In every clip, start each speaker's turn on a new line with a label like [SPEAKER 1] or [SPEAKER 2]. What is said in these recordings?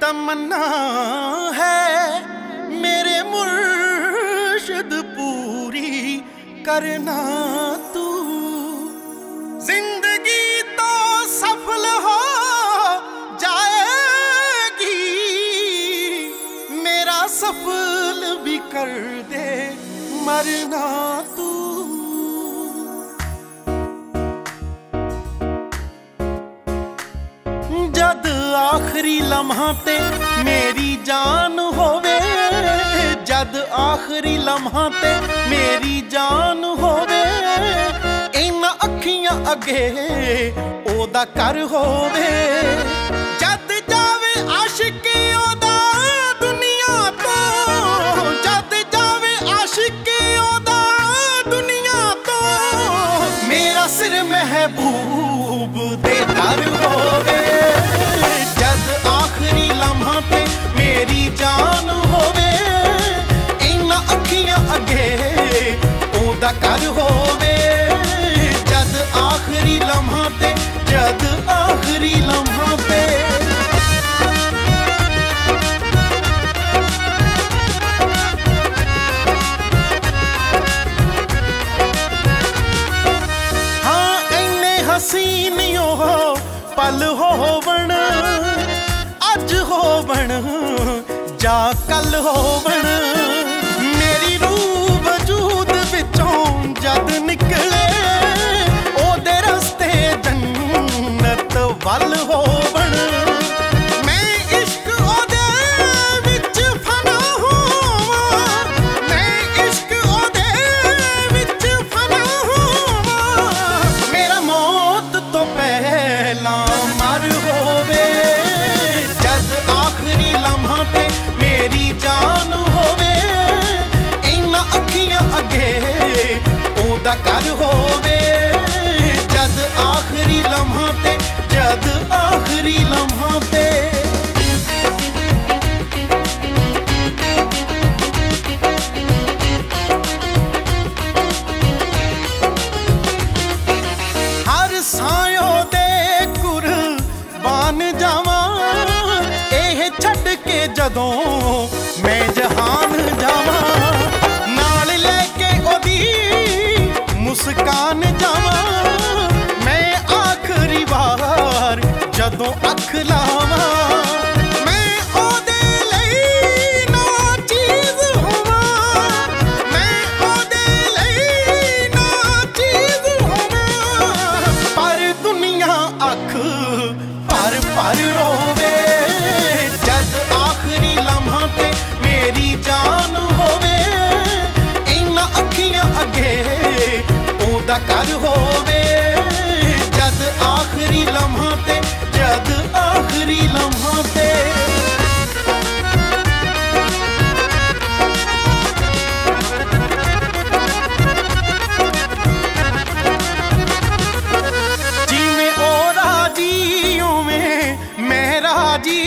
[SPEAKER 1] तमन्ना है मेरे मुर्शिद पूरी करना तू। जिंदगी तो सफल हो जाएगी, मेरा सफल भी कर दे मरना तू। जद आखरी लम्हा ते मेरी जान होवे, जद आखरी लम्हा ते मेरी जान होवे, इन्हां अखियां अगे ओदा कर होवे। जद जावे आशिक ओदा दुनिया तो, जद जावे आशिक ओदा दुनिया तो, मेरा सिर महबूब दे दर होवे। पे मेरी जान होवे, इन्हां अखियां अगे ओदा कर होवे। जद आखरी लम्हा ते, जद आखरी लम्हा पे। हाँ इन्ने हसीन हो पल होवण, अज होवण जा कल होवण, मेरी रूह वजूद विचों जद निकले ओदे रस्ते जन्नत वल होवण। मैं इश्क ओदे विच फना होवां, मैं इश्क ओदे विच फना होवां, मेरा मौत तो पहला मर होवे। आखरी लम्हा पे मेरी जान होवे, इन्हां अखियां अगे ओदा कर होवे। जद आखरी लम्हा पे, जद आखरी लम्हा पे। हर सायों दे कुर्बान जावां, छड़ के जदों मैं जहान जावां, नाल लेके ओदी मुस्कान जावां, मैं आखरी बार जदों अख लावां, मैं ओदे लई ना चीज होवां, मैं ओदे लई ना चीज होवां, पर दुनिया अख पर पर रोवे। आखरी लम्हा पे मेरी जान होवे, इन्हां अखियां अगे ओदा कर होवे। जद आखरी लम्हा पे, जद आखरी लम्हा पे। जिवें ओ राजी उवें मैं राजी,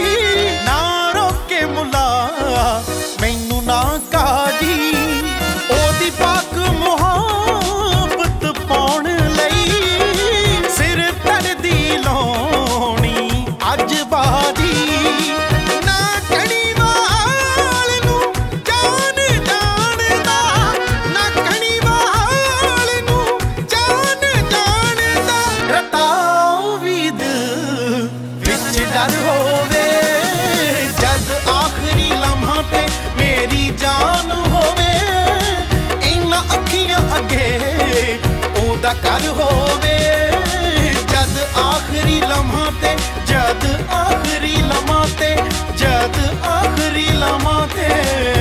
[SPEAKER 1] मुला मैनू ना काजी, ओदी पाक मुहब्बत पाउण लई सिर धरदी लाउणी अज बाजी। ना कणी वाल नू जान जानदा, ना कणी वाल नू जान जानदा, रताओ भी दिल विच डर होवे। आखरी लम्हा पे मेरी जान होवे, इन्हां अखियां अगे ओदा कर होवे। जद आखरी लम्हा ते, जद आखरी लम्हा ते, जद आखरी लम्हा ते।